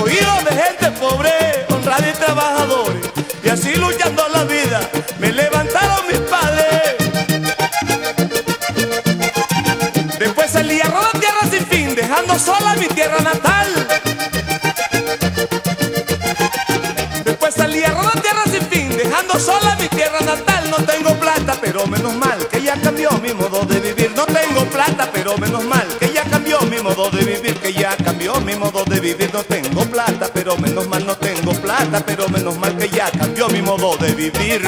hijo de gente pobre, honrada y trabajadores, y así luchando la vida me levantaron mis padres. Después salí a rodar tierra sin fin, dejando sola mi tierra natal. Después salí a rodar tierra sin fin, dejando sola mi tierra natal. No tengo plata, pero menos mal que ya cambió mi modo de vivir. No tengo plata, pero menos mal que ya cambió mi modo de vivir, que ya cambió mi modo de vivir. No tengo plata, pero menos mal, no tengo plata, pero menos mal que ya cambió mi modo de vivir.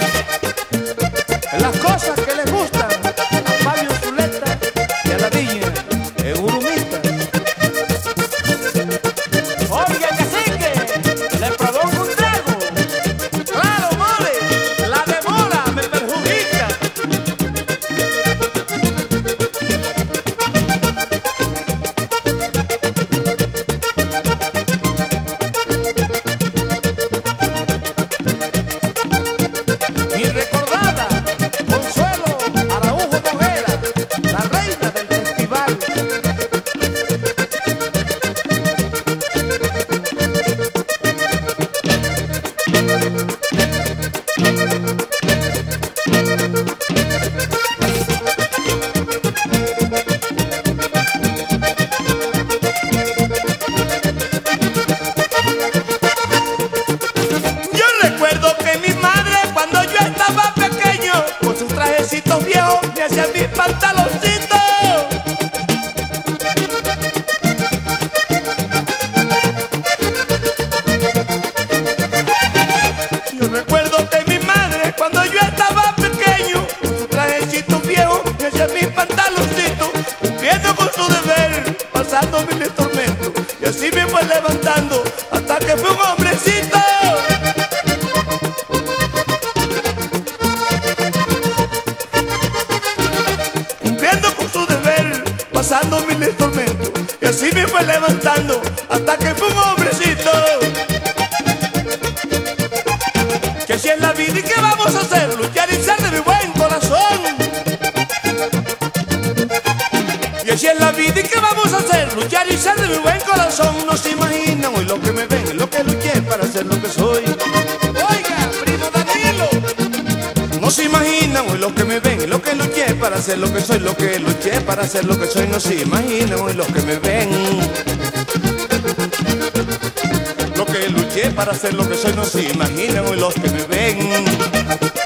Las cosas que les gustan a Fabio Zuleta y a la Viña, el Urumista. Oiga, cacique, le produjo un trago. Claro, mole, la demora me perjudica. Mi recordada Consuelo Araujo Noguera, la reina del festival. Yo recuerdo que mi madre, cuando yo estaba pequeño, con sus trajecitos viejos me hacía mis pantaloncitos. Yo recuerdo que mi madre, cuando yo estaba pequeño, con sus trajecitos viejos me hacía mis pantaloncitos, cumpliendo con su deber, pasando miles tormentos, y así me fue levantando hasta que fui un hombrecito. Cumpliendo con su deber, pasando miles tormentos, y así me fue levantando hasta que fui un hombrecito. Que así es la vida y ¿qué vamos a hacer? Luchar y ser de mi buen corazón. Y así es la vida y ¿qué vamos a hacer? Luchar y ser de mi buen corazón. No se imaginan hoy lo que me ven, lo que luché para ser lo que soy. Oiga, primo Danilo, no se imaginan hoy lo que me ven, lo que luché para ser lo que soy, lo que luché para ser lo que soy. No se imaginan hoy lo que me ven, lo que luché para ser lo que soy. No se imaginan hoy los que me ven.